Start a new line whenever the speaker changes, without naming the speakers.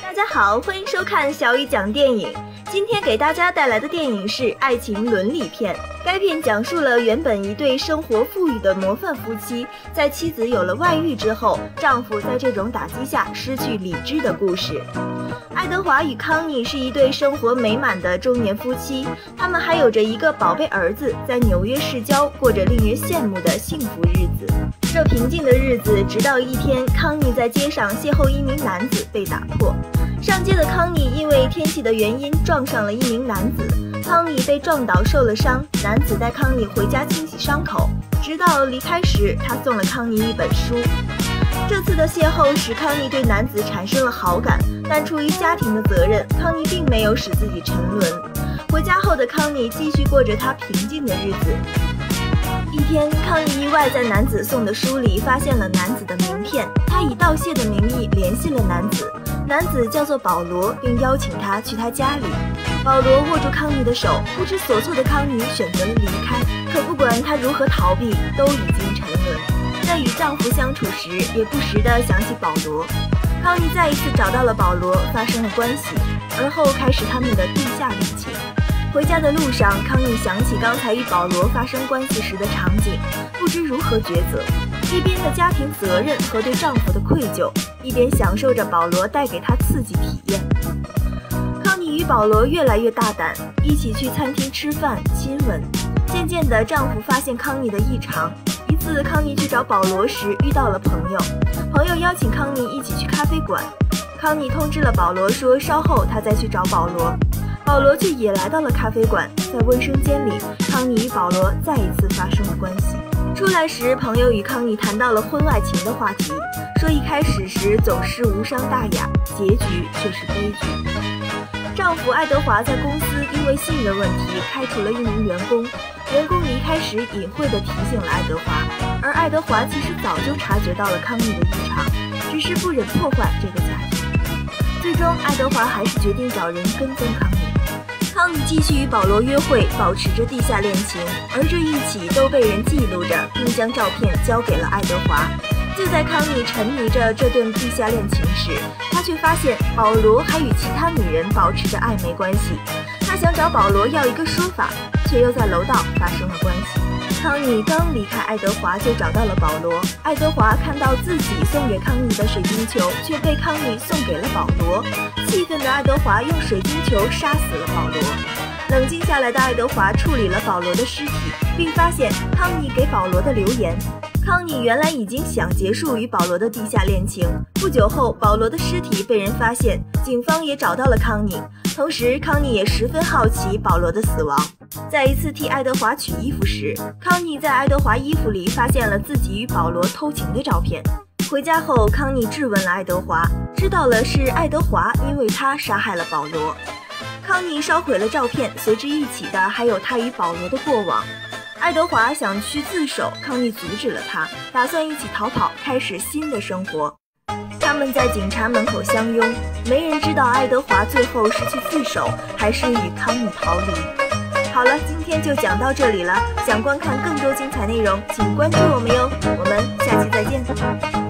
大家好，欢迎收看小雨讲电影。今天给大家带来的电影是爱情伦理片。该片讲述了原本一对生活富裕的模范夫妻，在妻子有了外遇之后，丈夫在这种打击下失去理智的故事。爱德华与康妮是一对生活美满的中年夫妻，他们还有着一个宝贝儿子，在纽约市郊过着令人羡慕的幸福日子。这平静的日子，直到一天，康妮在街上邂逅一名男子，被打破。上街的康妮因为天气的原因撞上了一名男子，康妮被撞倒受了伤，男子带康妮回家清洗伤口，直到离开时，他送了康妮一本书。这次的邂逅使康妮对男子产生了好感，但出于家庭的责任，康妮并没有使自己沉沦。回家后的康妮继续过着她平静的日子。一天，康妮意外在男子送的书里发现了男子的名片，她以盗窃的名义联系了男子。男子叫做保罗，并邀请他去他家里。保罗握住康妮的手，不知所措的康妮选择了离开。可不管她如何逃避，都已经沉沦。在与丈夫相处时，也不时地想起保罗。康妮再一次找到了保罗，发生了关系，而后开始他们的地下恋情。回家的路上，康妮想起刚才与保罗发生关系时的场景，不知如何抉择。一边的家庭责任和对丈夫的愧疚，一边享受着保罗带给她刺激体验。康妮与保罗越来越大胆，一起去餐厅吃饭、亲吻。渐渐的，丈夫发现康妮的异常。一次，康妮去找保罗时遇到了朋友，朋友邀请康妮一起去咖啡馆。康妮通知了保罗说稍后她再去找保罗。保罗却也来到了咖啡馆，在卫生间里，康妮与保罗再一次发生了关系。出来时，朋友与康妮谈到了婚外情的话题，说一开始时总是无伤大雅，结局却是悲剧。丈夫爱德华在公司因为信任问题开除了一名员工，员工离开时隐晦地提醒了爱德华，而爱德华其实早就察觉到了康妮的异常，只是不忍破坏这个家庭。最终，爱德华还是决定找人跟踪康妮。康妮继续与保罗约会，保持着地下恋情，而这一起都被人记录着，并将照片交给了爱德华。就在康妮沉迷着这段地下恋情时，她却发现保罗还与其他女人保持着暧昧关系。她想找保罗要一个说法，却又在楼道发生了关系。康妮刚离开爱德华就找到了保罗，爱德华看到自己送给康妮的水晶球却被康妮送给了保罗，气愤的爱德华用水晶球杀死了保罗。冷静下来的爱德华处理了保罗的尸体，并发现康妮给保罗的留言。康妮原来已经想结束与保罗的地下恋情。不久后，保罗的尸体被人发现，警方也找到了康妮。同时，康妮也十分好奇保罗的死亡。在一次替爱德华取衣服时，康妮在爱德华衣服里发现了自己与保罗偷情的照片。回家后，康妮质问了爱德华，知道了是爱德华因为他杀害了保罗。康妮烧毁了照片，随之一起的还有他与保罗的过往。爱德华想去自首，康妮阻止了他，打算一起逃跑，开始新的生活。他们在警察门口相拥，没人知道爱德华最后是去自首，还是与康妮逃离。好了，今天就讲到这里了。想观看更多精彩内容，请关注我们哟。我们下期再见。